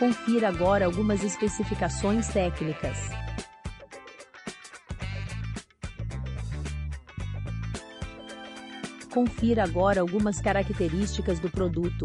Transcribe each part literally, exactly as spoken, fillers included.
Confira agora algumas especificações técnicas. Confira agora algumas características do produto.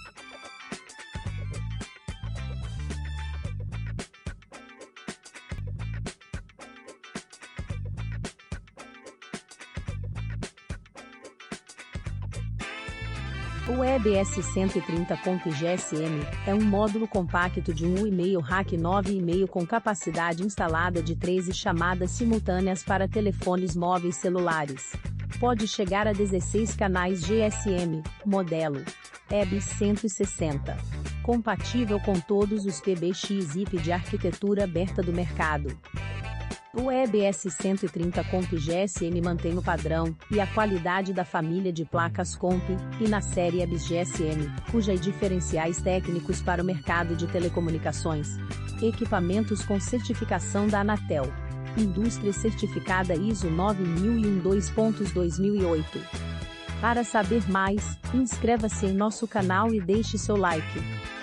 O E B S cento e trinta Comp G S M é um módulo compacto de um vírgula cinco rack nove vírgula cinco com capacidade instalada de treze chamadas simultâneas para telefones móveis celulares. Pode chegar a dezesseis canais G S M, modelo E B S cento e sessenta. Compatível com todos os P B X I P de arquitetura aberta do mercado. O E B S cento e trinta Comp G S M mantém o padrão e a qualidade da família de placas Comp e na série E B S G S M, cujos diferenciais técnicos para o mercado de telecomunicações. Equipamentos com certificação da Anatel. Indústria certificada I S O nove mil e um dois ponto dois mil e oito. Para saber mais, inscreva-se em nosso canal e deixe seu like.